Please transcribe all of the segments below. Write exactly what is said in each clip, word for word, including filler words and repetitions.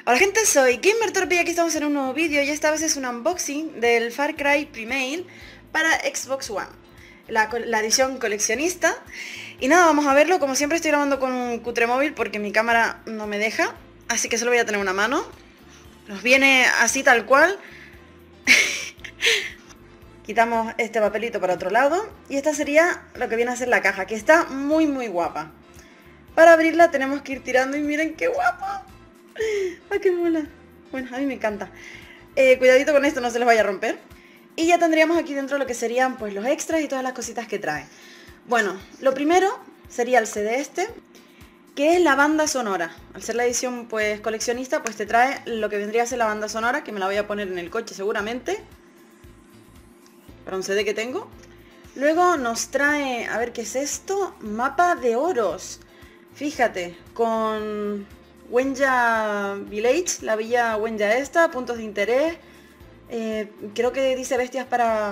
Hola gente, soy Gamer Torpe y aquí estamos en un nuevo vídeo y esta vez es un unboxing del Far Cry Primal para Xbox One, la, la edición coleccionista. Y nada, vamos a verlo. Como siempre estoy grabando con un cutre móvil porque mi cámara no me deja, así que solo voy a tener una mano. Nos viene así tal cual. Quitamos este papelito para otro lado y esta sería lo que viene a ser la caja, que está muy muy guapa. Para abrirla tenemos que ir tirando y miren qué guapa. ¡Ay, qué mola! Bueno, a mí me encanta. Eh, cuidadito con esto, no se les vaya a romper. Y ya tendríamos aquí dentro lo que serían pues los extras y todas las cositas que trae. Bueno, lo primero sería el C D este, que es la banda sonora. Al ser la edición pues coleccionista, pues te trae lo que vendría a ser la banda sonora, que me la voy a poner en el coche seguramente. Para un C D que tengo. Luego nos trae, a ver qué es esto, mapa de oros. Fíjate, con Wenja Village, la villa Wenja esta, puntos de interés. Eh, creo que dice bestias para...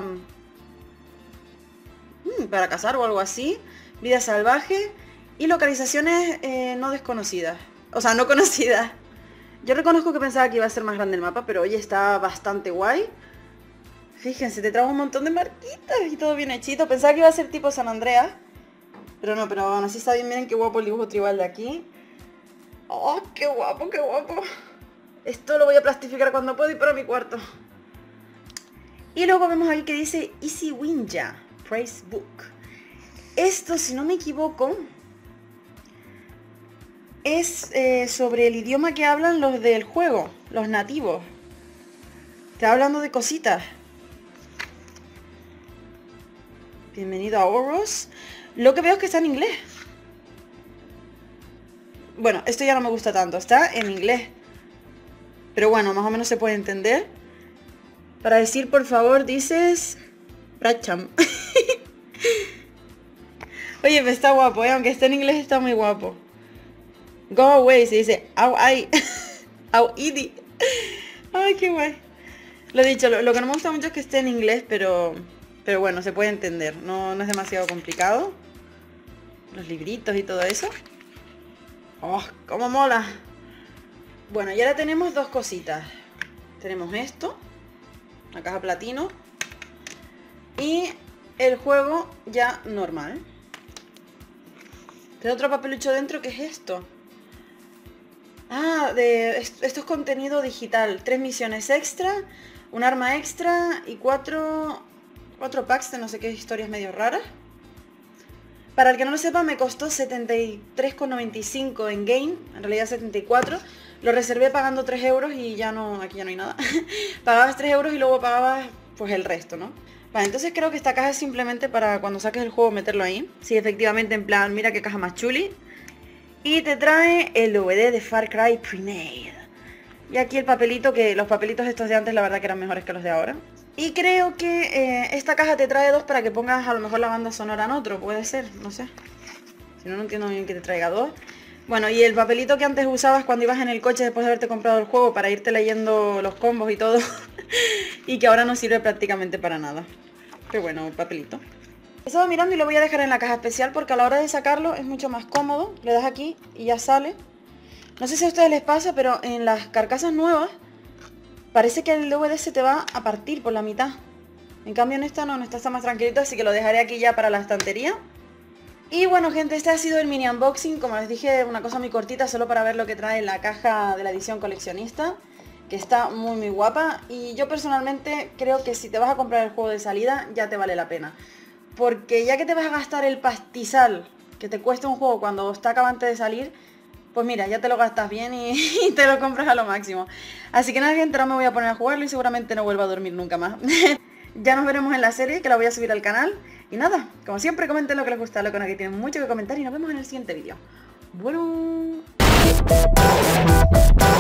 Hmm, para cazar o algo así. Vida salvaje. Y localizaciones eh, no desconocidas. O sea, no conocidas. Yo reconozco que pensaba que iba a ser más grande el mapa, pero oye, está bastante guay. Fíjense, te trajo un montón de marquitas y todo bien hechito. Pensaba que iba a ser tipo San Andreas. Pero no, pero aún así está bien. Miren qué guapo el dibujo tribal de aquí. ¡Oh, qué guapo, qué guapo! Esto lo voy a plastificar cuando puedo ir para mi cuarto. Y luego vemos aquí que dice Easy Winja Praise Book. Esto, si no me equivoco, es eh, sobre el idioma que hablan los del juego, los nativos. Está hablando de cositas. Bienvenido a Oros. Lo que veo es que está en inglés. Bueno, esto ya no me gusta tanto, está en inglés. Pero bueno, más o menos se puede entender. Para decir por favor dices... Bracham. Oye, pero está guapo, ¿eh? Aunque esté en inglés está muy guapo. Go away, se dice au ay. Au idi. Ay, qué guay. Lo dicho, lo, lo que no me gusta mucho es que esté en inglés, pero... Pero bueno, se puede entender. No, no es demasiado complicado. Los libritos y todo eso. ¡Oh, cómo mola! Bueno, y ahora tenemos dos cositas. Tenemos esto, la caja platino, y el juego ya normal. Tiene otro papelucho dentro, ¿qué es esto? Ah, de, esto es contenido digital. Tres misiones extra, un arma extra y cuatro, cuatro packs de no sé qué historias medio raras. Para el que no lo sepa, me costó setenta y tres con noventa y cinco en Game, en realidad setenta y cuatro. Lo reservé pagando tres euros y ya no, aquí ya no hay nada. Pagabas tres euros y luego pagabas pues el resto, ¿no? Vale, entonces creo que esta caja es simplemente para cuando saques el juego meterlo ahí. Sí, efectivamente, en plan, mira qué caja más chuli. Y te trae el D V D de Far Cry Primal. Y aquí el papelito, que los papelitos estos de antes la verdad que eran mejores que los de ahora. Y creo que eh, esta caja te trae dos para que pongas a lo mejor la banda sonora en otro, puede ser, no sé. Si no, no entiendo bien que te traiga dos. Bueno, y el papelito que antes usabas cuando ibas en el coche después de haberte comprado el juego para irte leyendo los combos y todo. Y que ahora no sirve prácticamente para nada. Qué bueno, papelito. Estaba mirando y lo voy a dejar en la caja especial porque a la hora de sacarlo es mucho más cómodo. Le das aquí y ya sale. No sé si a ustedes les pasa, pero en las carcasas nuevas parece que el D V D se te va a partir por la mitad. En cambio en esta no, en esta está más tranquilito, así que lo dejaré aquí ya para la estantería. Y bueno gente, este ha sido el mini unboxing, como les dije, una cosa muy cortita, solo para ver lo que trae la caja de la edición coleccionista, que está muy muy guapa. Y yo personalmente creo que si te vas a comprar el juego de salida, ya te vale la pena. Porque ya que te vas a gastar el pastizal que te cuesta un juego cuando está acabante de salir, pues mira, ya te lo gastas bien y, y te lo compras a lo máximo. Así que nada gente, ahora me voy a poner a jugarlo y seguramente no vuelva a dormir nunca más. Ya nos veremos en la serie, que la voy a subir al canal. Y nada, como siempre, comenten lo que les gusta, lo que no, que tienen mucho que comentar y nos vemos en el siguiente vídeo. Bueno...